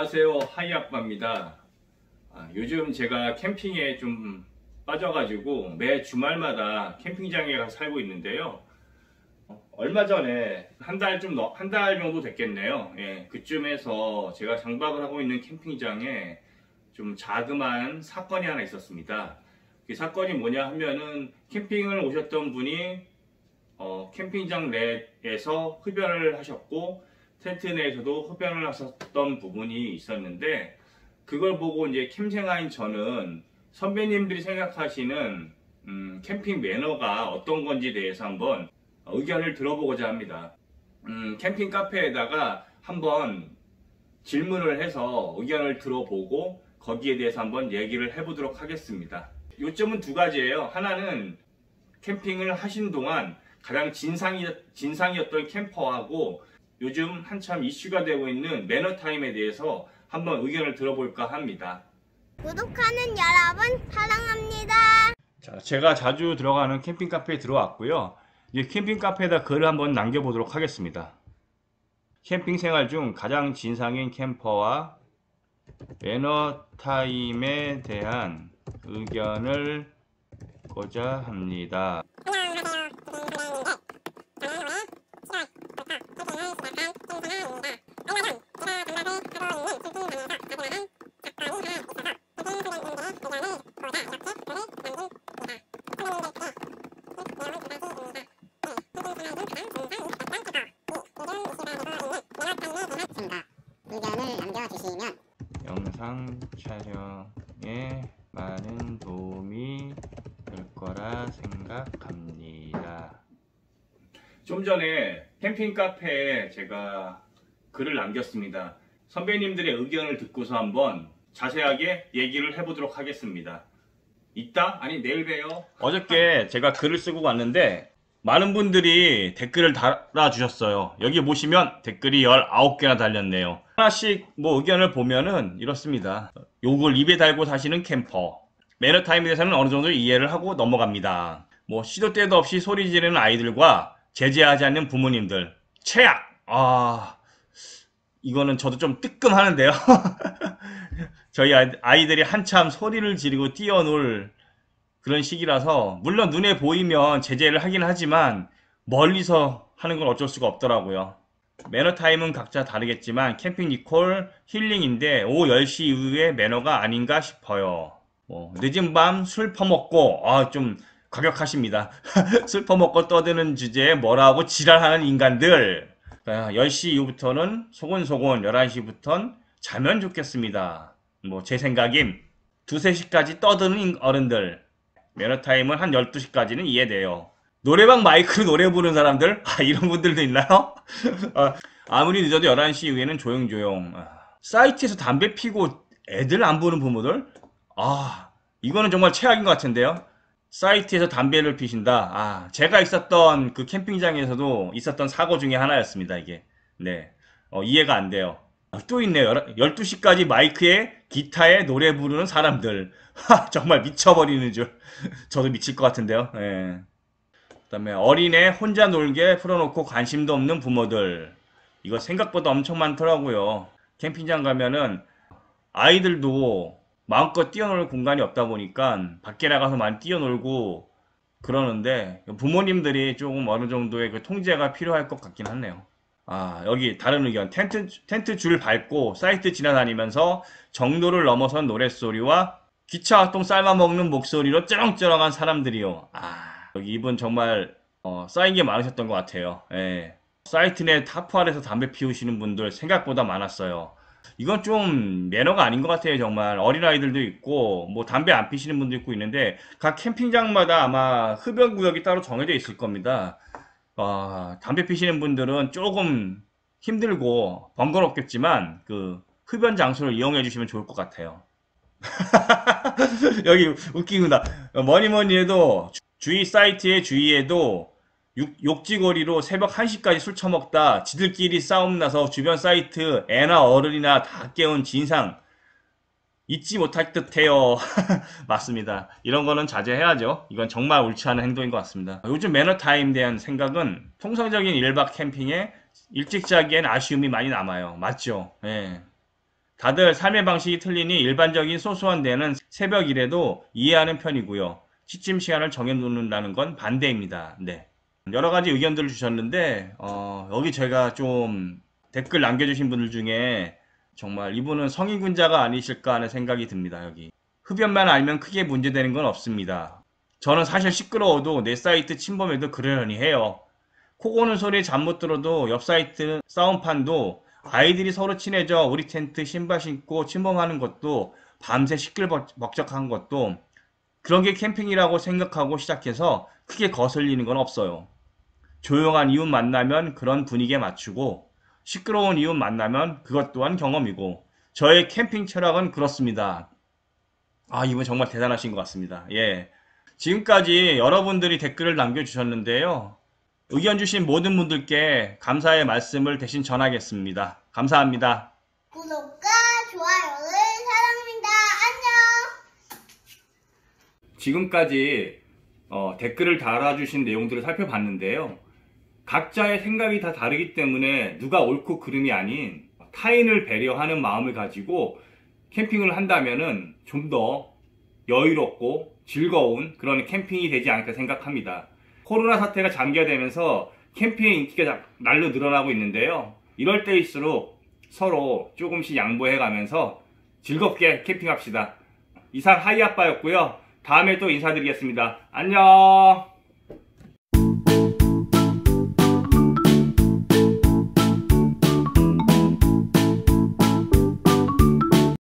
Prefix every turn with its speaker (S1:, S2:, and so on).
S1: 안녕하세요, 하이아빠입니다. 요즘 제가 캠핑에 좀 빠져가지고 매 주말마다 캠핑장에 가서 살고 있는데요. 얼마 전에 한 달 정도 됐겠네요. 예, 그쯤에서 제가 장박을 하고 있는 캠핑장에 좀 자그마한 사건이 하나 있었습니다. 그 사건이 뭐냐 하면은 캠핑을 오셨던 분이 캠핑장 내에서 흡연을 하셨고 텐트 내에서도 흡연을 하셨던 부분이 있었는데, 그걸 보고 이제 캠생아인 저는 선배님들이 생각하시는 캠핑 매너가 어떤 건지에 대해서 한번 의견을 들어보고자 합니다. 캠핑 카페에다가 한번 질문을 해서 의견을 들어보고 거기에 대해서 한번 얘기를 해보도록 하겠습니다. 요점은 두 가지예요. 하나는 캠핑을 하신 동안 가장 진상이었던 캠퍼하고 요즘 한참 이슈가 되고 있는 매너타임에 대해서 한번 의견을 들어볼까 합니다.
S2: 구독하는 여러분 사랑합니다.
S1: 자, 제가 자주 들어가는 캠핑 카페에 들어왔고요. 이제 캠핑 카페에다 글을 한번 남겨보도록 하겠습니다. 캠핑 생활 중 가장 진상인 캠퍼와 매너타임에 대한 의견을 고자 합니다.
S3: 의견을 남겨주시면
S1: 영상 촬영에 많은 도움이 될 거라 생각합니다. 좀 전에 캠핑 카페에 제가 글을 남겼습니다. 선배님들의 의견을 듣고서 한번 자세하게 얘기를 해보도록 하겠습니다. 이따? 아니 내일 봬요. 어저께 제가 글을 쓰고 갔는데 많은 분들이 댓글을 달아주셨어요. 여기 보시면 댓글이 19개나 달렸네요. 하나씩 뭐 의견을 보면은 이렇습니다. 욕을 입에 달고 사시는 캠퍼, 매너타임에 대해서는 어느 정도 이해를 하고 넘어갑니다. 뭐 시도 때도 없이 소리 지르는 아이들과 제재하지 않는 부모님들, 최악! 이거는 저도 좀 뜨끔하는데요. 저희 아이들이 한참 소리를 지르고 뛰어놀 그런 시기라서 물론 눈에 보이면 제재를 하긴 하지만 멀리서 하는 건 어쩔 수가 없더라고요. 매너타임은 각자 다르겠지만 캠핑 리콜 힐링인데 오후 10시 이후에 매너가 아닌가 싶어요. 늦은 밤 술 퍼먹고 좀 과격하십니다. 술 퍼먹고 떠드는 주제에 뭐라고 지랄하는 인간들. 10시 이후부터는 소곤소곤 11시부터는 자면 좋겠습니다. 제 생각임. 2, 3시까지 떠드는 어른들. 매너타임은 한 12시까지는 이해돼요. 노래방 마이크로 노래 부르는 사람들? 이런 분들도 있나요? 아무리 늦어도 11시 이후에는 조용조용. 사이트에서 담배 피고 애들 안 보는 부모들? 이거는 정말 최악인 것 같은데요. 사이트에서 담배를 피신다. 제가 있었던 그 캠핑장에서도 있었던 사고 중에 하나였습니다, 이게. 네. 이해가 안 돼요. 또 있네요. 12시까지 마이크에 기타에 노래 부르는 사람들. 정말 미쳐버리는 줄. 저도 미칠 것 같은데요. 네. 그 다음에 어린애 혼자 놀게 풀어놓고 관심도 없는 부모들. 이거 생각보다 엄청 많더라고요. 캠핑장 가면은 아이들도 마음껏 뛰어놀 공간이 없다 보니까 밖에 나가서 많이 뛰어놀고 그러는데 부모님들이 조금 어느 정도의 그 통제가 필요할 것 같긴 하네요. 여기 다른 의견. 텐트 줄 밟고 사이트 지나다니면서 정도를 넘어선 노랫소리와 기차 활동 삶아먹는 목소리로 쩌렁쩌렁한 사람들이요. 여기 이분 정말 쌓인 게 많으셨던 것 같아요. 예. 사이트 내 타프알에서 담배 피우시는 분들 생각보다 많았어요. 이건 좀 매너가 아닌 것 같아요. 정말 어린아이들도 있고 담배 안 피시는 분도 있고 있는데 각 캠핑장마다 아마 흡연구역이 따로 정해져 있을 겁니다. 담배 피시는 분들은 조금 힘들고 번거롭겠지만 그 흡연 장소를 이용해 주시면 좋을 것 같아요. 여기 웃기구나. 뭐니 해도 주위 사이트에 주의해도 욕지거리로 새벽 1시까지 술 처먹다 지들끼리 싸움 나서 주변 사이트 애나 어른이나 다 깨운 진상 잊지 못할 듯해요. 맞습니다. 이런 거는 자제해야죠. 이건 정말 옳지 않은 행동인 것 같습니다. 요즘 매너타임에 대한 생각은 통상적인 1박 캠핑에 일찍 자기엔 아쉬움이 많이 남아요. 맞죠? 예. 다들 삶의 방식이 틀리니 일반적인 소소한 데는 새벽 일에도 이해하는 편이고요. 취침 시간을 정해놓는다는 건 반대입니다. 네. 여러 가지 의견들을 주셨는데, 여기 제가 좀 댓글 남겨주신 분들 중에 정말 이분은 성인군자가 아니실까 하는 생각이 듭니다. 여기. 흡연만 알면 크게 문제되는 건 없습니다. 저는 사실 시끄러워도 내 사이트 침범해도 그러려니 해요. 코 고는 소리 잠 못 들어도 옆 사이트 싸움판도 아이들이 서로 친해져 우리 텐트 신발 신고 침범하는 것도 밤새 시끌벅적한 것도 그런 게 캠핑이라고 생각하고 시작해서 크게 거슬리는 건 없어요. 조용한 이웃 만나면 그런 분위기에 맞추고 시끄러운 이웃 만나면 그것 또한 경험이고 저의 캠핑 철학은 그렇습니다. 아, 이분 정말 대단하신 것 같습니다. 예. 지금까지 여러분들이 댓글을 남겨주셨는데요. 의견 주신 모든 분들께 감사의 말씀을 대신 전하겠습니다. 감사합니다.
S2: 구독과 좋아요를 사랑합니다. 안녕.
S1: 지금까지 댓글을 달아주신 내용들을 살펴봤는데요. 각자의 생각이 다 다르기 때문에 누가 옳고 그름이 아닌 타인을 배려하는 마음을 가지고 캠핑을 한다면은 좀 더 여유롭고 즐거운 그런 캠핑이 되지 않을까 생각합니다. 코로나 사태가 장기화되면서 캠핑의 인기가 날로 늘어나고 있는데요. 이럴 때일수록 서로 조금씩 양보해 가면서 즐겁게 캠핑합시다. 이상 하이아빠였고요. 다음에 또 인사드리겠습니다. 안녕.